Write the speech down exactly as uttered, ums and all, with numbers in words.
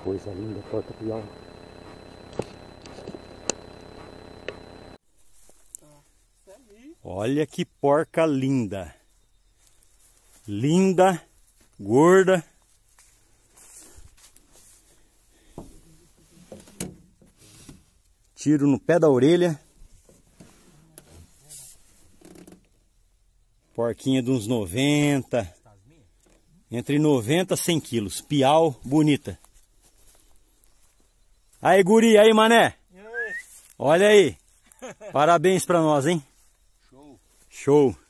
Coisa linda, porta pior. Olha que porca linda. Linda, gorda. Tiro no pé da orelha. Porquinha de uns noventa. Entre noventa e cem quilos. Piau, bonita. Aí, guri, aí, mané. Olha aí. Parabéns pra nós, hein? Show. Show.